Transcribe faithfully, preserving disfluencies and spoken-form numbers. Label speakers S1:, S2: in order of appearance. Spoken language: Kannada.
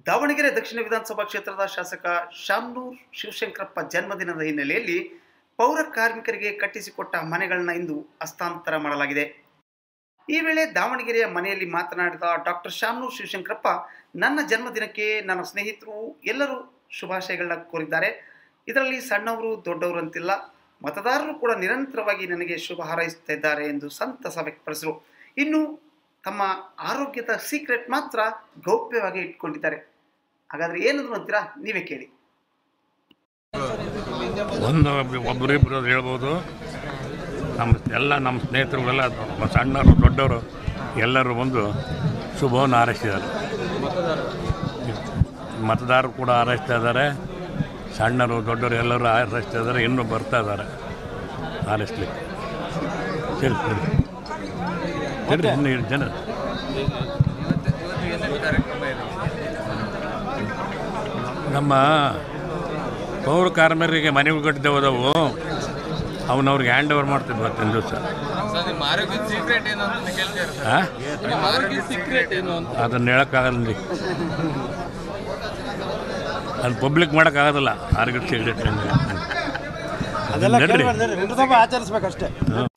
S1: ದಾವಣಗೆರೆ ದಕ್ಷಿಣ ವಿಧಾನಸಭಾ ಕ್ಷೇತ್ರದ ಶಾಸಕ ಶಾಮನೂರು ಶಿವಶಂಕರಪ್ಪ ಜನ್ಮದಿನದ ಹಿನ್ನೆಲೆಯಲ್ಲಿ ಪೌರ ಕಾರ್ಮಿಕರಿಗೆ ಕಟ್ಟಿಸಿಕೊಟ್ಟ ಮನೆಗಳನ್ನು ಇಂದು ಹಸ್ತಾಂತರ ಮಾಡಲಾಗಿದೆ. ಈ ವೇಳೆ ದಾವಣಗೆರೆಯ ಮನೆಯಲ್ಲಿ ಮಾತನಾಡಿದ ಡಾಕ್ಟರ್ ಶಾಮನೂರು ಶಿವಶಂಕರಪ್ಪ, ನನ್ನ ಜನ್ಮದಿನಕ್ಕೆ ನನ್ನ ಸ್ನೇಹಿತರು ಎಲ್ಲರೂ ಶುಭಾಶಯಗಳನ್ನ ಕೋರಿದ್ದಾರೆ. ಇದರಲ್ಲಿ ಸಣ್ಣವರು ದೊಡ್ಡವರು ಅಂತಿಲ್ಲ, ಮತದಾರರು ಕೂಡ ನಿರಂತರವಾಗಿ ನನಗೆ ಶುಭ ಹಾರೈಸುತ್ತಿದ್ದಾರೆ ಎಂದು ಸಂತಸ ವ್ಯಕ್ತಪಡಿಸಿದರು. ಇನ್ನು ತಮ್ಮ ಆರೋಗ್ಯದ ಸೀಕ್ರೆಟ್ ಮಾತ್ರ ಗೌಪ್ಯವಾಗಿ ಇಟ್ಕೊಂಡಿದ್ದಾರೆ. ಹಾಗಾದ್ರೆ ಏನದು ಅಂತೀರಾ, ನೀವೇ ಕೇಳಿ.
S2: ಒಂದು ಒಬ್ಬರಿಬ್ಬರು ಹೇಳ್ಬೋದು. ನಮ್ಮ ಎಲ್ಲ ನಮ್ಮ ಸ್ನೇಹಿತರುಗಳೆಲ್ಲ ಸಣ್ಣವರು ದೊಡ್ಡವರು ಎಲ್ಲರೂ ಬಂದು ಶುಭವನ್ನು ಹಾರೈಸಿದ್ದಾರೆ. ಮತದಾರರು ಕೂಡ ಹಾರೈಸ್ತಾ ಇದ್ದಾರೆ, ಸಣ್ಣರು ದೊಡ್ಡವರು ಎಲ್ಲರೂ ಹಾರೈಸ್ತಾ ಇದ್ದಾರೆ, ಇನ್ನೂ ಬರ್ತಾ ಇದ್ದಾರೆ ಹಾರೈಸ್ಲಿಕ್ಕೆ. ಸರಿ ಸರಿ ಇನ್ನು ಜನ ನಮ್ಮ ಪೌರ ಕಾರ್ಮಿಕರಿಗೆ ಮನೆಗಳು ಕಟ್ಟಿದೆ ಹೋದವು, ಅವನವ್ರಿಗೆ ಹ್ಯಾಂಡ್ ಓವರ್ ಮಾಡ್ತಿದ್ವಿ ಇವತ್ತಿನ ದಿವಸ. ಅದನ್ನು ಹೇಳೋಕ್ಕಾಗಲ್ಲ, ಅದು ಪಬ್ಲಿಕ್ ಮಾಡೋಕ್ಕಾಗೋದಿಲ್ಲ ಆರೋಗ್ಯ ಸೀಕ್ರೆಟ್.
S3: ಆಚರಿಸ್ಬೇಕಷ್ಟೇ.